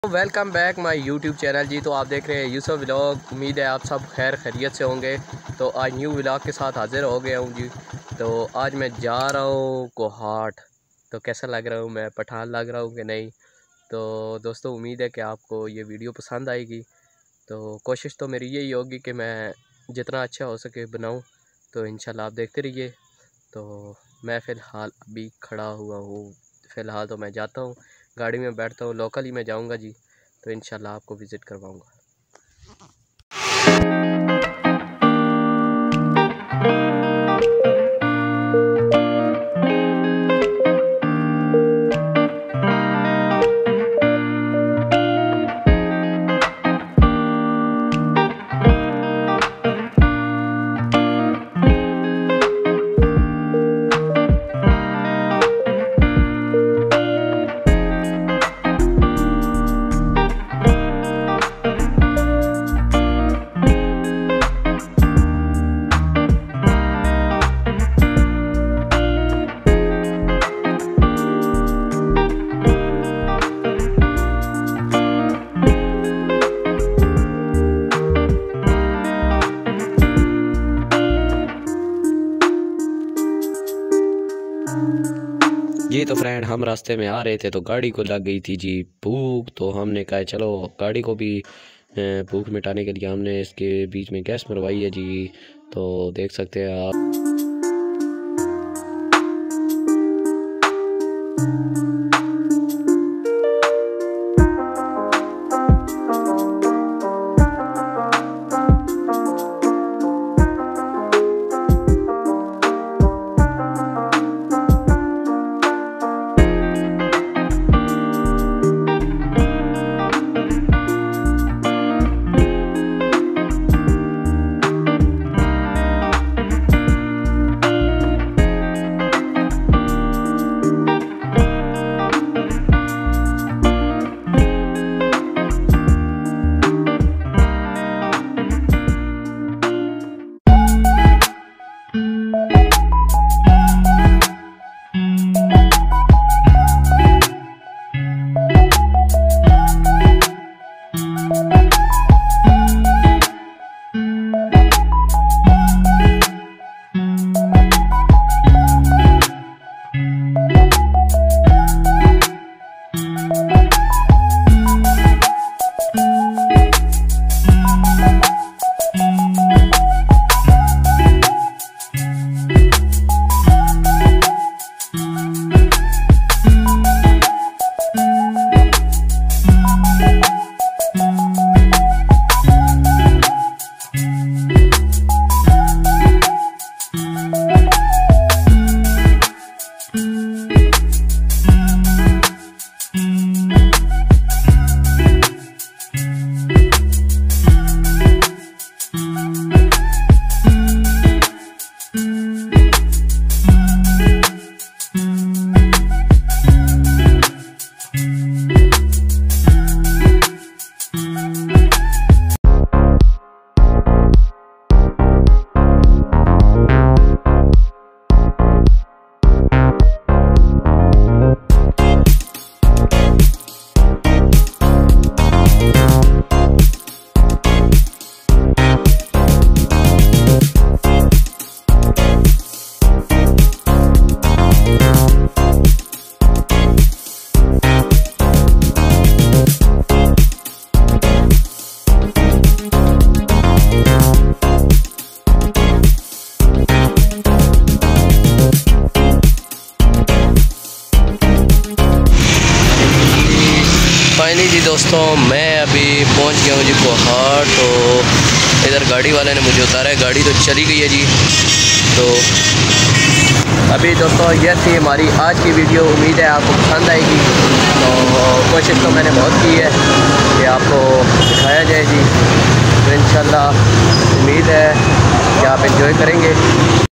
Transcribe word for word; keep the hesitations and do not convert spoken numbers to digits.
Welcome back my YouTube channel जी। तो आप देख रहे हैं यूसुफ व्लॉग। उम्मीद है आप सब खैर खैरियत से होंगे। तो आज न्यू व्लॉग के साथ हाजिर हो गया हूँ जी। तो आज मैं जा रहा हूँ कोहाट। तो कैसा लग रहा हूँ मैं, पठान लग रहा हूँ कि नहीं। तो दोस्तों उम्मीद है कि आपको ये वीडियो पसंद आएगी। तो कोशिश तो मेरी यही होगी कि मैं जितना अच्छा हो सके बनाऊँ। तो इंशाल्लाह आप देखते रहिए। तो मैं फ़िलहाल अभी खड़ा हुआ हूँ, फ़िलहाल तो मैं जाता हूँ, गाड़ी में बैठता हूँ, लोकल ही मैं जाऊँगा जी। तो इंशाल्लाह आपको विज़िट करवाऊँगा। ये तो फ्रेंड हम रास्ते में आ रहे थे तो गाड़ी को लग गई थी जी भूख। तो हमने कहा चलो गाड़ी को भी भूख मिटाने के लिए हमने इसके बीच में गैस मरवाई है जी। तो देख सकते हैं आप। फाइनली जी दोस्तों मैं अभी पहुंच गया हूँ जी कोहाट। तो इधर गाड़ी वाले ने मुझे उतारा है, गाड़ी तो चली गई है जी। तो अभी दोस्तों ये थी हमारी आज की वीडियो। उम्मीद है आपको पसंद आएगी। तो कोशिश तो मैंने बहुत की है कि आपको दिखाया जाए जी। तो इंशाल्लाह उम्मीद है कि आप एंजॉय करेंगे।